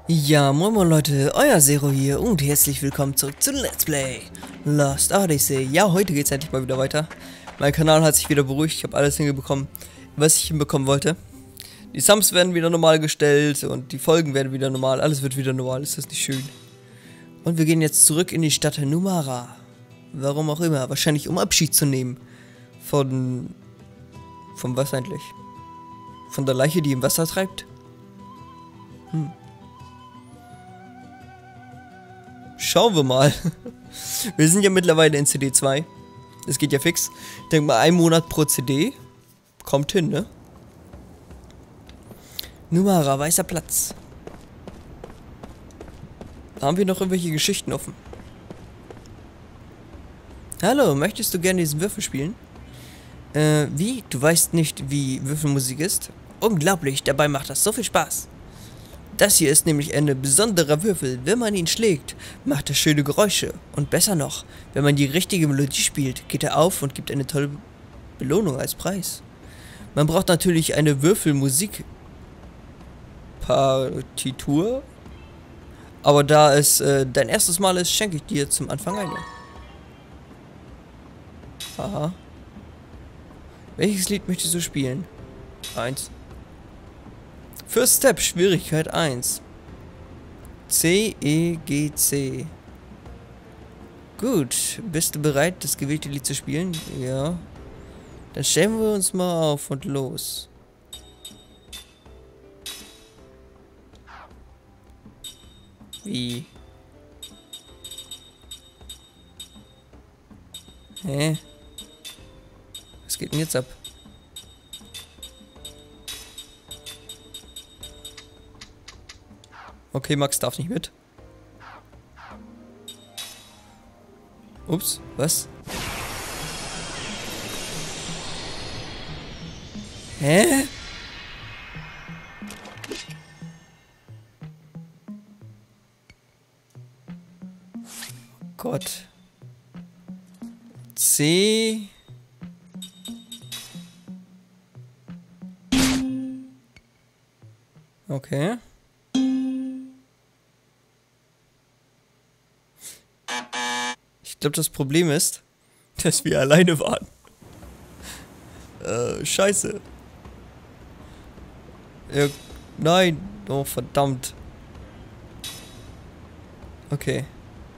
Ja, moin moin Leute, euer Zero hier und herzlich willkommen zurück zu Let's Play Lost Odyssey. Ja, heute geht's endlich mal wieder weiter. Mein Kanal hat sich wieder beruhigt, ich habe alles hingebekommen, was ich hinbekommen wollte. Die Subs werden wieder normal gestellt und die Folgen werden wieder normal, alles wird wieder normal, ist das nicht schön? Und wir gehen jetzt zurück in die Stadt Numara. Warum auch immer, wahrscheinlich um Abschied zu nehmen. Von was eigentlich? Von der Leiche, die im Wasser treibt? Schauen wir mal. Wir sind ja mittlerweile in CD 2. Das geht ja fix. Ich denke mal, 1 Monat pro CD. Kommt hin, ne? Numara, weißer Platz. Haben wir noch irgendwelche Geschichten offen? Hallo, möchtest du gerne diesen Würfel spielen? Wie? Du weißt nicht, wie Würfelmusik ist? Unglaublich, dabei macht das so viel Spaß. Das hier ist nämlich ein besonderer Würfel. Wenn man ihn schlägt, macht er schöne Geräusche. Und besser noch, wenn man die richtige Melodie spielt, geht er auf und gibt eine tolle Belohnung als Preis. Man braucht natürlich eine Würfelmusik-Partitur. Aber da es dein erstes Mal ist, schenke ich dir zum Anfang eine. Aha. Welches Lied möchtest du spielen? 1. First Step, Schwierigkeit 1. C, E, G, C. Gut, bist du bereit, das gewählte Lied zu spielen? Ja. Dann stellen wir uns mal auf und los. Wie? Hä? Was geht denn jetzt ab? Okay, Max darf nicht mit. Ups, was? Hä? Gott. C. Okay. Ich glaube, das Problem ist, dass wir alleine waren. Scheiße. Ja, nein. Oh, verdammt. Okay.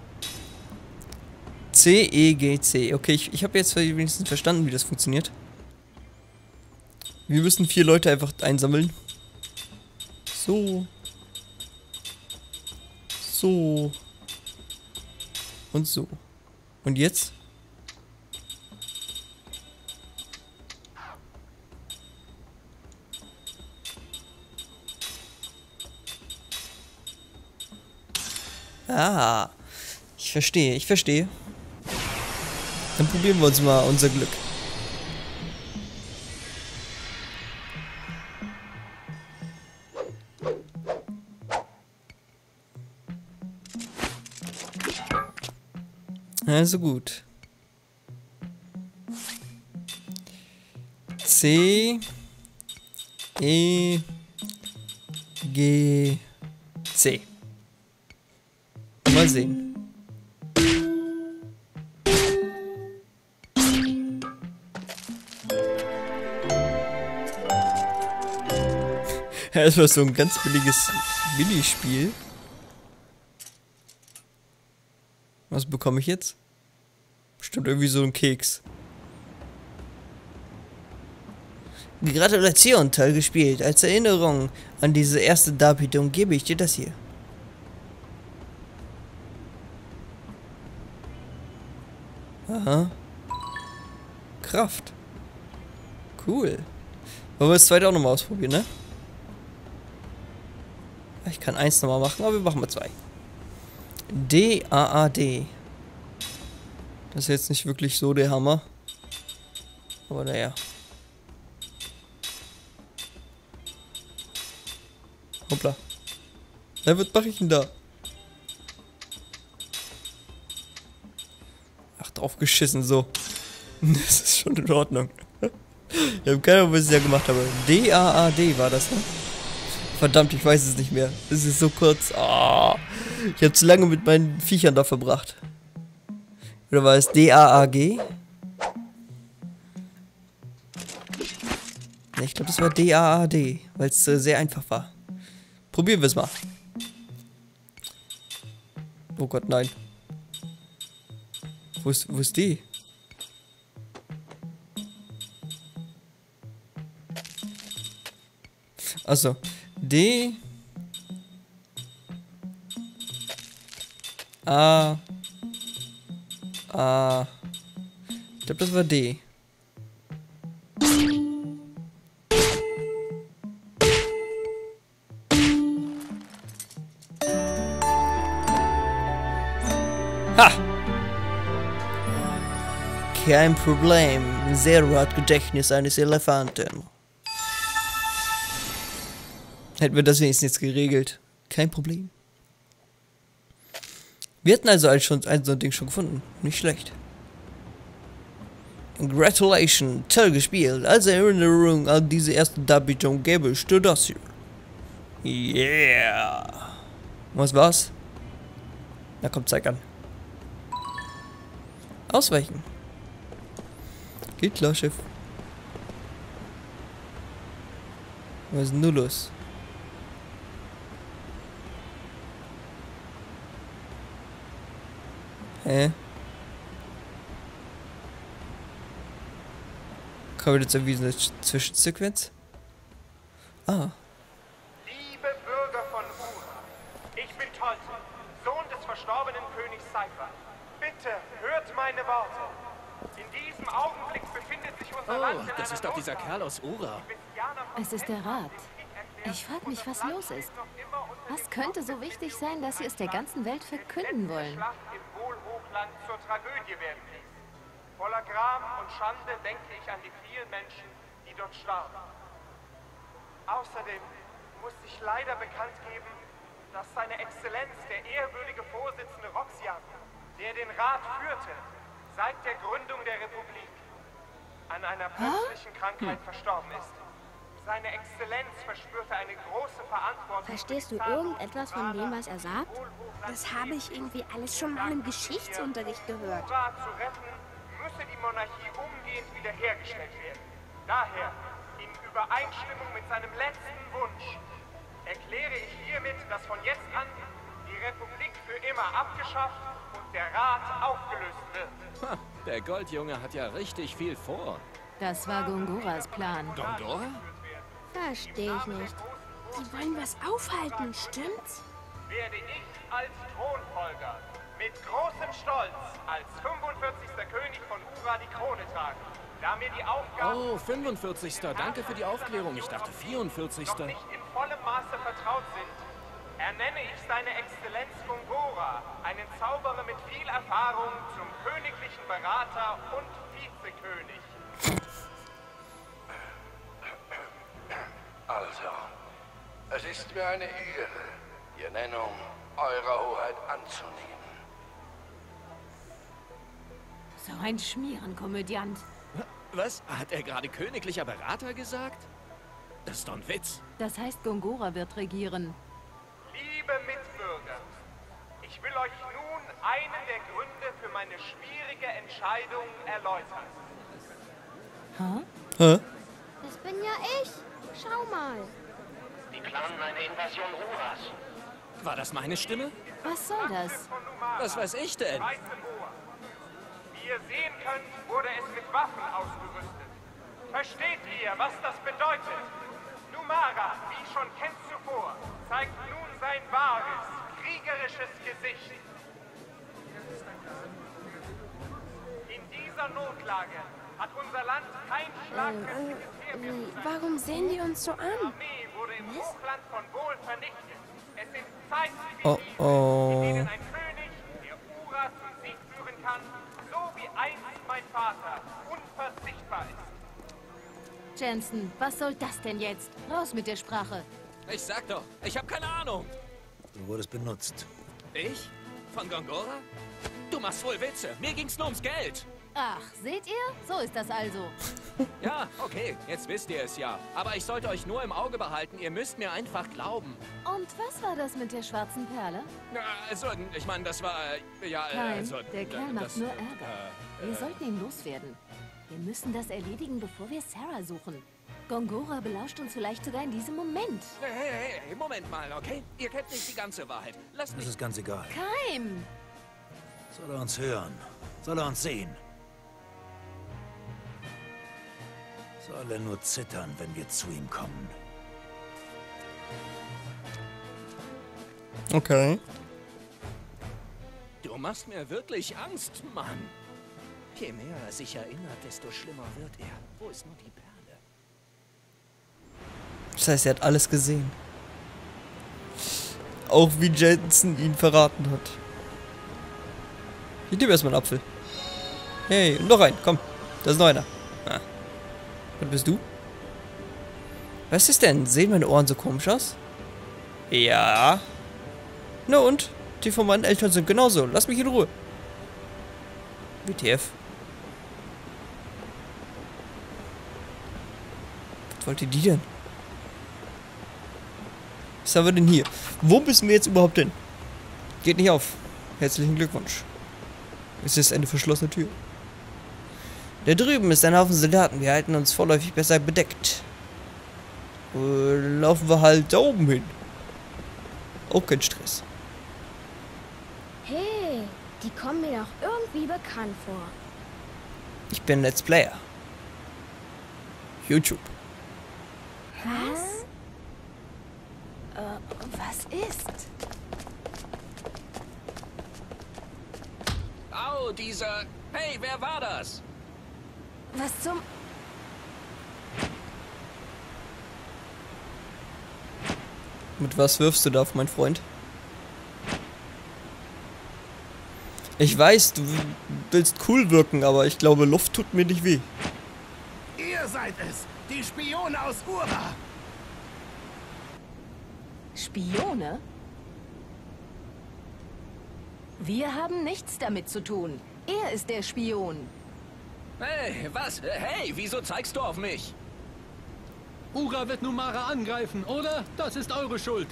C, E, G, C. Okay, ich habe jetzt wenigstens verstanden, wie das funktioniert. Wir müssen 4 Leute einfach einsammeln. So. So. Und so. Und jetzt? Ah, ich verstehe, ich verstehe. Dann probieren wir uns mal unser Glück. Also gut. C, E, G, C. Mal sehen. Ja, das war so ein ganz billiges Minispiel. Was bekomme ich jetzt? Bestimmt irgendwie so ein Keks. Gratulation, toll gespielt. Als Erinnerung an diese erste Darbietung gebe ich dir das hier. Aha. Kraft. Cool. Wollen wir das zweite auch nochmal ausprobieren, ne? Ich kann 1 nochmal machen, aber wir machen mal 2. D, A, A, D. Das ist jetzt nicht wirklich so der Hammer. Aber naja. Hoppla. Ja, was mache ich denn da? Ach, drauf geschissen, so. Das ist schon in Ordnung. Ich habe keine Ahnung, was ich da gemacht habe. D-A-A-D war das, ne? Verdammt, ich weiß es nicht mehr. Es ist so kurz. Oh, ich habe zu lange mit meinen Viechern da verbracht. Oder war es D-A-A-G? Ne, ich glaube, das war D-A-A-D, weil es sehr einfach war. Probieren wir es mal. Oh Gott, nein. Wo ist die? Achso. D. A. A. Ich glaube, das war D. Ha! Kein Problem. Zero hat Gedächtnis eines Elefanten. Hätten wir das wenigstens jetzt geregelt. Kein Problem. Wir hatten also schon so ein Ding schon gefunden. Nicht schlecht. Congratulations, toll gespielt. Als Erinnerung an diese erste Darbietung gebe ich dir das hier. Yeah. Was war's? Na komm, zeig an. Ausweichen. Geht klar, Chef. Was ist denn nur los? Hä? Kommt jetzt irgendwie eine Zwischensequenz? Ah. Liebe Bürger von Ura, ich bin Tolton, Sohn des verstorbenen Königs Cypher. Bitte hört meine Worte. In diesem Augenblick befindet sich unser Land in das ist doch dieser Kerl aus Ura. Es ist der Rat. Ich frage mich, was los ist. Was könnte so wichtig sein, dass sie es der ganzen Welt verkünden wollen? Schlacht im Wohlhochland zur Tragödie werden ließ. Voller Gram und Schande denke ich an die vielen Menschen, die dort starben. Außerdem muss ich leider bekannt geben, dass seine Exzellenz, der ehrwürdige Vorsitzende Roxian, der den Rat führte, seit der Gründung der Republik an einer plötzlichen Krankheit verstorben ist. Seine Exzellenz verspürte eine große Verantwortung. Verstehst du irgendetwas von dem, was er sagt? Das habe ich irgendwie alles schon mal im Geschichtsunterricht gehört. Ura zu retten, müsse die Monarchie umgehend wiederhergestellt werden. Daher, in Übereinstimmung mit seinem letzten Wunsch, erkläre ich hiermit, dass von jetzt an die Republik für immer abgeschafft und der Rat aufgelöst wird. Ha, der Goldjunge hat ja richtig viel vor. Das war Gongoras Plan. Gongora? Verstehe ich nicht. Die wollen was aufhalten, stimmt's? Werde ich als Thronfolger mit großem Stolz als 45. König von Ura die Krone tragen, da mir die Aufgabe... Oh, 45. Danke für die Aufklärung. Ich dachte 44. ...noch nicht in vollem Maße vertraut sind, ernenne ich seine Exzellenz Gongora, einen Zauberer mit viel Erfahrung, zum königlichen Berater und Vizekönig. Also, es ist mir eine Ehre, die Ernennung Eurer Hoheit anzunehmen. So ein Schmierenkomödiant. Was? Hat er gerade königlicher Berater gesagt? Das ist doch ein Witz. Das heißt, Gongora wird regieren. Liebe Mitbürger, ich will euch nun einen der Gründe für meine schwierige Entscheidung erläutern. Hä? Das bin ja ich. Schau mal. Die planen eine Invasion Uras. War das meine Stimme? Was soll das? Von Numara, Was weiß ich denn? Weiße Moor. Wie ihr sehen könnt, wurde es mit Waffen ausgerüstet. Versteht ihr, was das bedeutet? Numara, wie schon kennt zuvor, zeigt nun sein wahres, kriegerisches Gesicht. In dieser Notlage hat unser Land kein schlagkräftiges Heer mehr. Warum sehen die uns so Die an? Armee wurde im Hochland von Bol vernichtet. Es sind Zeiten wie Oh, diese, oh. in denen ein König, der Ura zum Sieg führen kann, so wie einst mein Vater, unverzichtbar ist. Jensen, was soll das denn jetzt? Raus mit der Sprache. Ich sag doch, ich habe keine Ahnung. Du wurdest benutzt. Ich? Von Gongora? Du machst wohl Witze. Mir ging's nur ums Geld. Ach, seht ihr? So ist das also. Ja, okay, jetzt wisst ihr es ja. Aber ich sollte euch nur im Auge behalten. Ihr müsst mir einfach glauben. Und was war das mit der schwarzen Perle? Na, also, ich meine, das war... ja, Kein, also... der Kerl macht das, nur Ärger. Wir sollten ihn loswerden. Wir müssen das erledigen, bevor wir Sarah suchen. Gongora belauscht uns vielleicht sogar in diesem Moment. Hey, Moment mal, okay? Ihr kennt nicht die ganze Wahrheit. Lasst mich... Das ist ganz egal. Keim! Soll er uns hören? Soll er uns sehen? Soll er nur zittern, wenn wir zu ihm kommen? Okay. Du machst mir wirklich Angst, Mann. Je mehr er sich erinnert, desto schlimmer wird er. Wo ist nur die Perle? Das heißt, er hat alles gesehen. Auch wie Jensen ihn verraten hat. Ich nehme erstmal einen Apfel. Hey, noch ein, komm. Da ist noch einer. Ah. Was bist du? Was ist denn? Sehen meine Ohren so komisch aus? Ja. Na und? Die von meinen Eltern sind genauso. Lass mich in Ruhe. WTF. Was wollte die denn? Was haben wir denn hier? Wo müssen wir jetzt überhaupt hin? Geht nicht auf. Herzlichen Glückwunsch. Es ist eine verschlossene Tür. Da drüben ist ein Haufen Soldaten. Wir halten uns vorläufig besser bedeckt. Laufen wir halt da oben hin. Auch kein Stress. Hey, die kommen mir doch irgendwie bekannt vor. Ich bin Let's Player. YouTube. Was? Was ist? Au, dieser... Hey, wer war das? Was zum... Mit was wirfst du da auf, mein Freund? Ich weiß, du willst cool wirken, aber ich glaube, Luft tut mir nicht weh. Ihr seid es, die Spione aus Ura. Spione? Wir haben nichts damit zu tun. Er ist der Spion. Hey, was? Hey, wieso zeigst du auf mich? Ura wird Numara angreifen, oder? Das ist eure Schuld.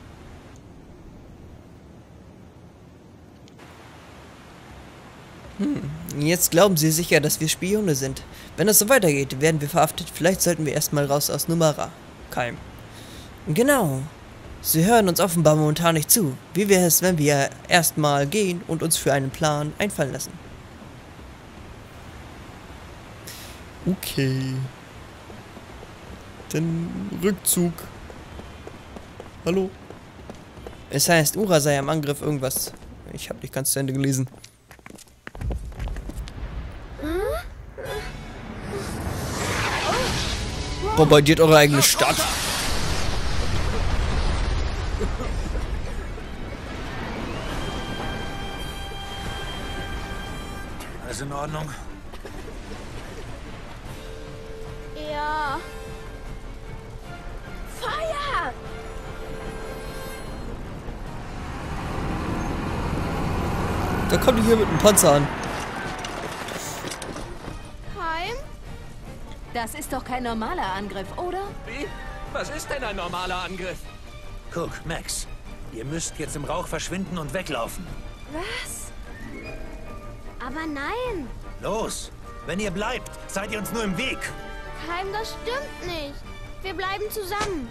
Jetzt glauben sie sicher, dass wir Spione sind. Wenn es so weitergeht, werden wir verhaftet. Vielleicht sollten wir erstmal raus aus Numara. Keim. Genau. Sie hören uns offenbar momentan nicht zu. Wie wäre es, wenn wir erstmal gehen und uns für einen Plan einfallen lassen? Okay. Dann Rückzug. Hallo? Es heißt, Ura sei am Angriff irgendwas. Ich habe nicht ganz zu Ende gelesen. Bombardiert eure eigene Stadt. Alles in Ordnung? Ja. Feuer! Da kommt die hier mit einem Panzer an. Keim? Das ist doch kein normaler Angriff, oder? Wie? Was ist denn ein normaler Angriff? Guck, Max. Ihr müsst jetzt im Rauch verschwinden und weglaufen. Was? Aber nein. Los! Wenn ihr bleibt, seid ihr uns nur im Weg. Keim, das stimmt nicht. Wir bleiben zusammen.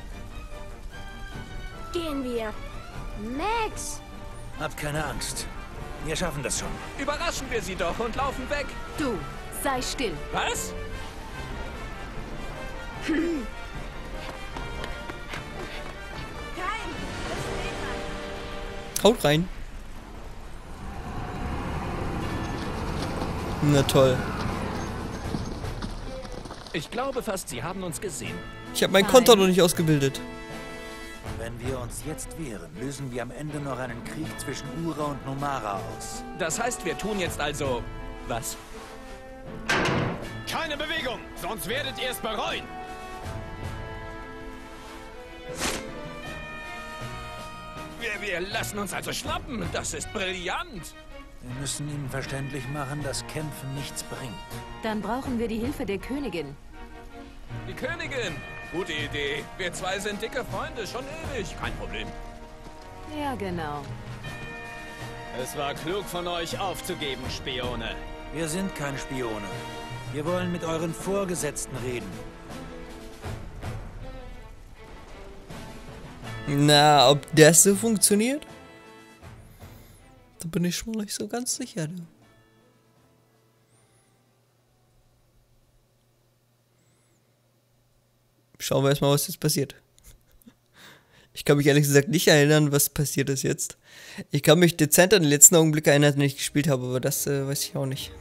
Gehen wir. Max! Habt keine Angst. Wir schaffen das schon. Überraschen wir sie doch und laufen weg. Du, sei still. Was? Haut rein. Na toll. Ich glaube fast, sie haben uns gesehen. Ich habe mein Konto noch nicht ausgebildet. Wenn wir uns jetzt wehren, lösen wir am Ende noch einen Krieg zwischen Ura und Numara aus. Das heißt, wir tun jetzt also... Was? Keine Bewegung, sonst werdet ihr es bereuen. Wir lassen uns also schnappen. Das ist brillant. Wir müssen ihnen verständlich machen, dass Kämpfen nichts bringt. Dann brauchen wir die Hilfe der Königin. Die Königin! Gute Idee. Wir zwei sind dicke Freunde, schon ewig. Kein Problem. Ja, genau. Es war klug von euch aufzugeben, Spione. Wir sind keine Spione. Wir wollen mit euren Vorgesetzten reden. Na, ob das so funktioniert? Da bin ich schon nicht so ganz sicher. Du. Schauen wir erstmal, was jetzt passiert. Ich kann mich ehrlich gesagt nicht erinnern, was passiert ist jetzt. Ich kann mich dezent an den letzten Augenblick erinnern, den ich gespielt habe, aber das weiß ich auch nicht.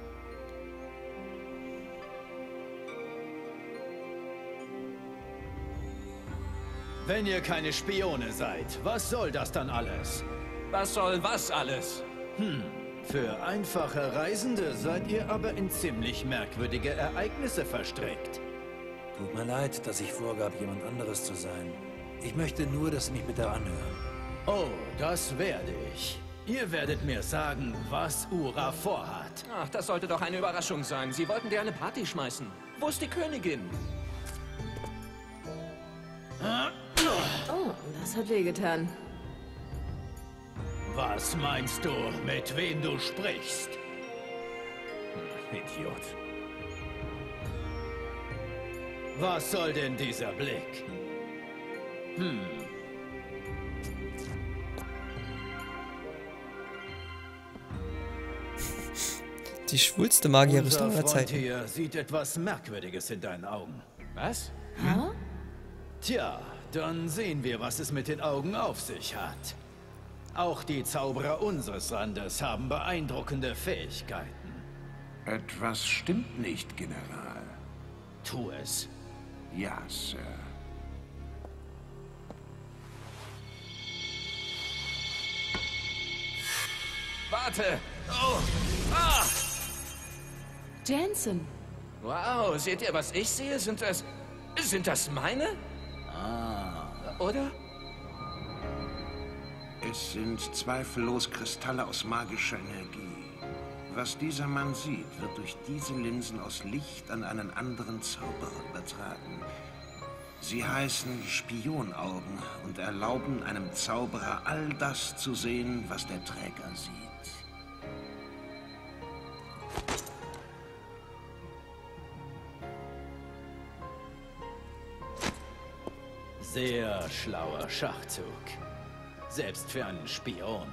Wenn ihr keine Spione seid, was soll das dann alles? Was soll was alles? Für einfache Reisende seid ihr aber in ziemlich merkwürdige Ereignisse verstrickt. Tut mir leid, dass ich vorgab, jemand anderes zu sein. Ich möchte nur, dass Sie mich bitte anhören. Oh, das werde ich. Ihr werdet mir sagen, was Ura vorhat. Ach, das sollte doch eine Überraschung sein. Sie wollten dir eine Party schmeißen. Wo ist die Königin? Oh, das hat wehgetan. Was meinst du, mit wem du sprichst? Idiot. Was soll denn dieser Blick? Die schwulste Magierrüstung aller Unser Freund Zeiten. hier sieht etwas Merkwürdiges in deinen Augen. Was? Tja, dann sehen wir, was es mit den Augen auf sich hat. Auch die Zauberer unseres Landes haben beeindruckende Fähigkeiten. Etwas stimmt nicht, General. Tu es. Ja, Sir. Warte! Oh! Ah! Jensen. Wow, seht ihr, was ich sehe? Sind das meine? Oder? Es sind zweifellos Kristalle aus magischer Energie. Was dieser Mann sieht, wird durch diese Linsen aus Licht an einen anderen Zauberer übertragen. Sie heißen Spionaugen und erlauben einem Zauberer all das zu sehen, was der Träger sieht. Sehr schlauer Schachzug. Selbst für einen Spion.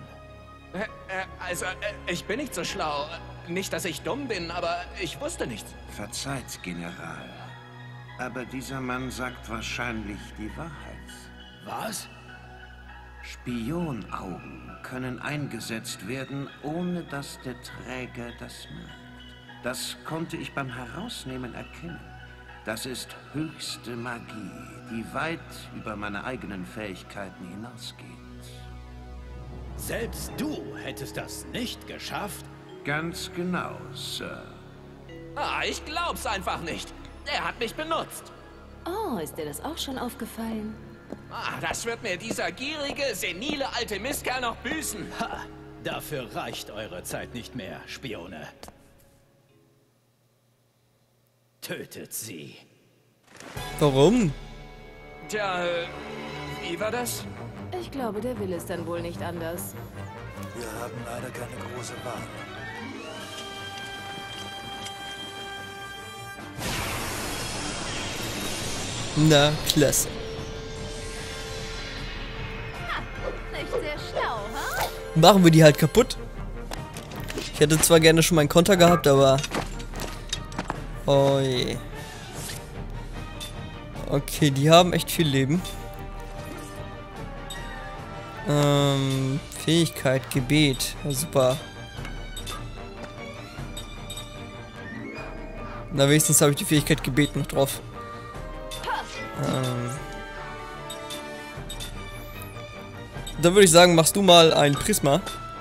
Ich bin nicht so schlau. Nicht, dass ich dumm bin, aber ich wusste nichts. Verzeiht, General. Aber dieser Mann sagt wahrscheinlich die Wahrheit. Was? Spionaugen können eingesetzt werden, ohne dass der Träger das merkt. Das konnte ich beim Herausnehmen erkennen. Das ist höchste Magie, die weit über meine eigenen Fähigkeiten hinausgeht. Selbst du hättest das nicht geschafft? Ganz genau, Sir. Ich glaub's einfach nicht. Er hat mich benutzt. Oh, ist dir das auch schon aufgefallen? Das wird mir dieser gierige, senile alte Mistkerl noch büßen. Ha! Dafür reicht eure Zeit nicht mehr, Spione. Tötet sie. Warum? Tja, wie war das? Ich glaube, der will es dann wohl nicht anders. Wir haben leider keine große Wahl. Na, klasse. Nicht sehr schlau, ha? Machen wir die halt kaputt. Ich hätte zwar gerne schon meinen Konter gehabt, aber... Oh je. Okay, die haben echt viel Leben. Fähigkeit, Gebet. Ja, super. Na, wenigstens habe ich die Fähigkeit Gebet noch drauf. Dann würde ich sagen, machst du mal ein Prisma.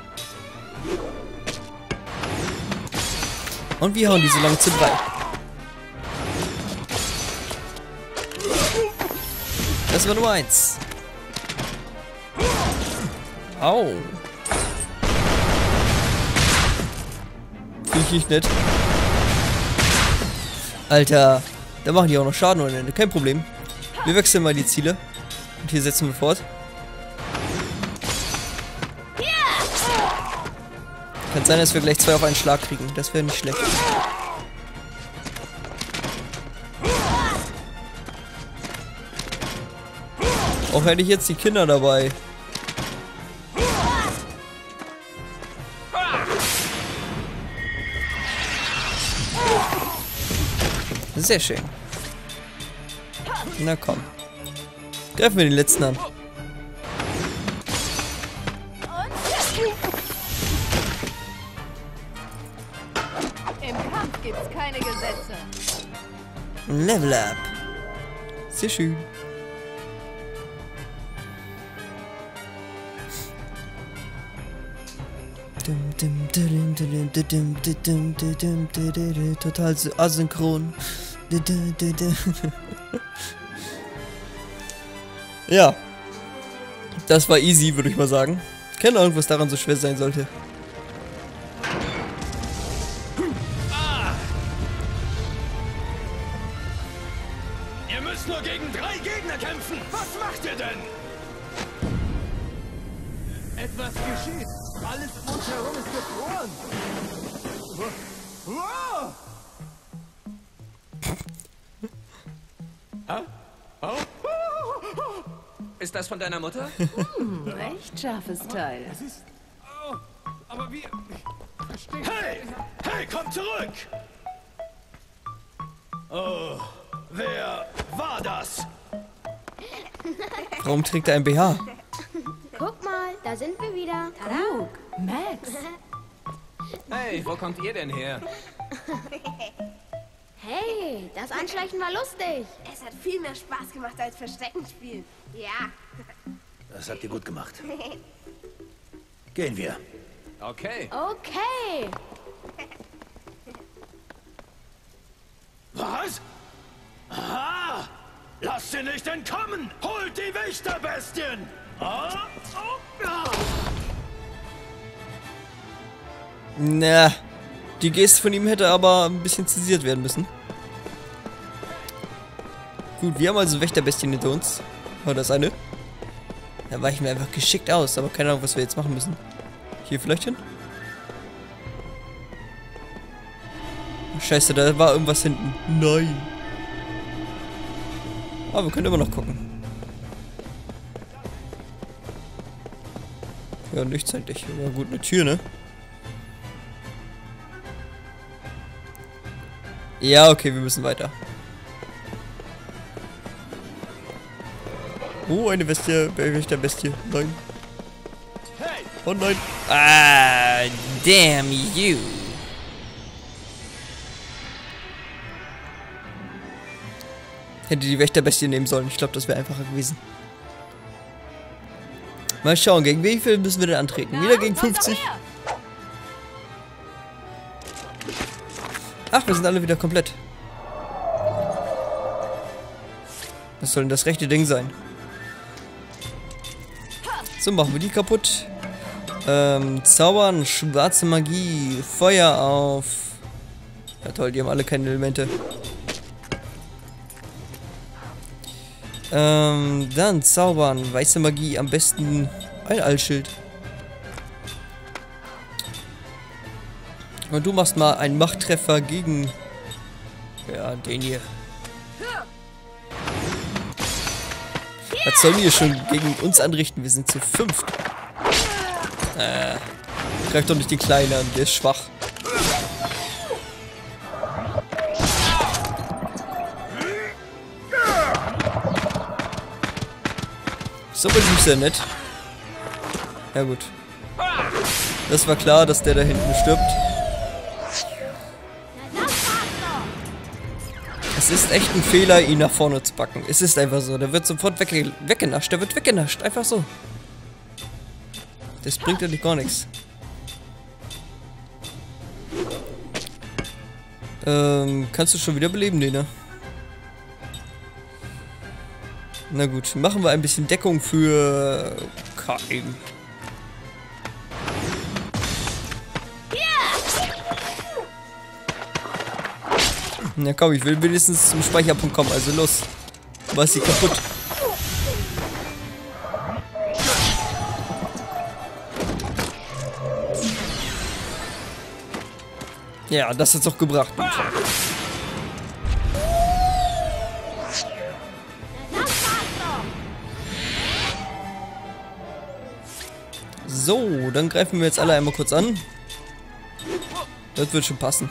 Und wir hauen die so lange zu Brei. Das war Nummer 1. Au. richtig nett. Alter, da machen die auch noch Schaden ohne Ende. Kein Problem. Wir wechseln mal die Ziele. Und hier setzen wir fort. Kann sein, dass wir gleich 2 auf einen Schlag kriegen. Das wäre nicht schlecht. Auch hätte ich jetzt die Kinder dabei. Sehr schön. Na komm. Greifen wir den letzten an. Im Kampf gibt's keine Gesetze. Level up. Sehr schön. Total asynchron. Ja. Das war easy, würde ich mal sagen. Keine Ahnung, was daran so schwer sein sollte. Ihr müsst nur gegen 3 Gegner kämpfen. Was macht ihr denn? Etwas geschieht. Alles rundherum ist gefroren. Wow! Ist das von deiner Mutter? Recht scharfes Teil. Es ist... Oh, aber wie... Verstehe. Hey! Hey, komm zurück! Oh, wer war das? Warum trägt er ein BH? Guck mal, da sind wir wieder. Tada. Max. Hey, wo kommt ihr denn her? Hey, das Anschleichen war lustig. Es hat viel mehr Spaß gemacht als Versteckenspiel. Ja. Das habt ihr gut gemacht. Gehen wir. Okay. Okay. Was? Ah! Lasst sie nicht entkommen! Holt die Wächterbestien! Ah! Oh, ah. Na, die Geste von ihm hätte aber ein bisschen zensiert werden müssen. Gut, wir haben also Wächterbestien hinter uns. War das eine? Da weichen wir einfach geschickt aus, aber keine Ahnung, was wir jetzt machen müssen. Hier vielleicht hin? Oh, Scheiße, da war irgendwas hinten. Nein. Aber wir können immer noch gucken. Ja, nichts eigentlich. Aber gut, eine Tür, ne? Ja, okay, wir müssen weiter. Oh, eine Bestie. Wächterbestie. Nein. Oh nein. Ah, damn you. Hätte die Wächterbestie nehmen sollen. Ich glaube, das wäre einfacher gewesen. Mal schauen, gegen wie viel müssen wir denn antreten? Wieder gegen 50? Ach, wir sind alle wieder komplett. Was soll denn das rechte Ding sein? So, machen wir die kaputt. Zaubern, schwarze Magie, Feuer auf. Ja toll, die haben alle keine Elemente. Dann zaubern, weiße Magie, am besten ein Allschild. Und du machst mal einen Machttreffer gegen... Ja, den hier. Was sollen die hier schon gegen uns anrichten? Wir sind zu 5. Greif doch nicht den Kleinen an, der ist schwach. Ist aber nicht sehr nett. Ja gut. Das war klar, dass der da hinten stirbt. Es ist echt ein Fehler, ihn nach vorne zu packen. Es ist einfach so. Der wird sofort weggenascht. Der wird weggenascht. Einfach so. Das bringt ja nicht gar nichts. Kannst du schon wieder beleben, nee, ne? Na gut, machen wir ein bisschen Deckung für KM. Na komm, ich will wenigstens zum Speicherpunkt kommen, also los. Was ist kaputt? Ja, das hat's auch gebracht. So, dann greifen wir jetzt alle einmal kurz an. Das wird schon passen.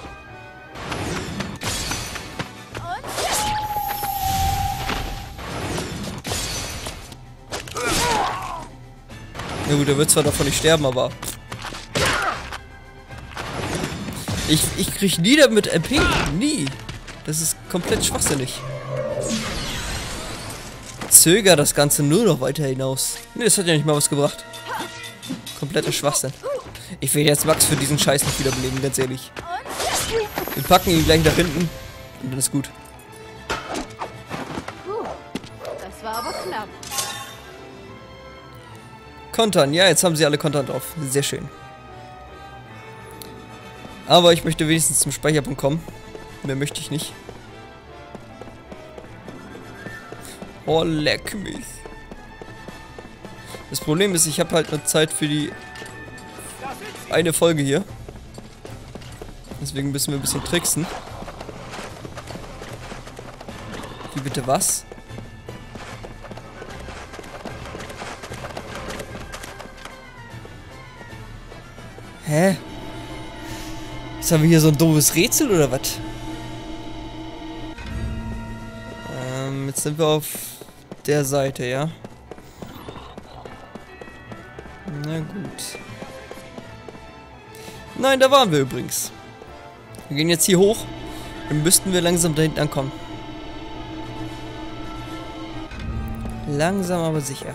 Ja gut, er wird zwar davon nicht sterben, aber... Ich krieg nie damit MP. Nie. Das ist komplett schwachsinnig. Zöger das Ganze nur noch weiter hinaus. Ne, das hat ja nicht mal was gebracht. Kompletter Schwachsinn. Ich will jetzt Max für diesen Scheiß nicht wiederbeleben, ganz ehrlich. Wir packen ihn gleich nach hinten und dann ist gut. Das war aber knapp. Kontern, ja, jetzt haben sie alle Kontern drauf. Sehr schön. Aber ich möchte wenigstens zum Speicherpunkt kommen. Mehr möchte ich nicht. Oh, leck mich. Das Problem ist, ich habe halt nur Zeit für die eine Folge hier. Deswegen müssen wir ein bisschen tricksen. Wie bitte was? Hä? Jetzt haben wir hier so ein doofes Rätsel oder was? Jetzt sind wir auf der Seite, ja? Na gut. Nein, da waren wir übrigens. Wir gehen jetzt hier hoch. Dann müssten wir langsam da hinten ankommen. Langsam, aber sicher.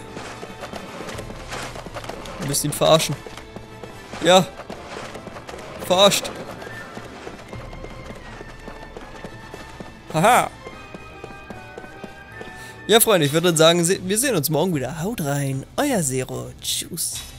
Wir müssen ihn verarschen. Ja. Verarscht. Haha. Ja, Freunde, ich würde dann sagen, wir sehen uns morgen wieder. Haut rein. Euer Zero. Tschüss.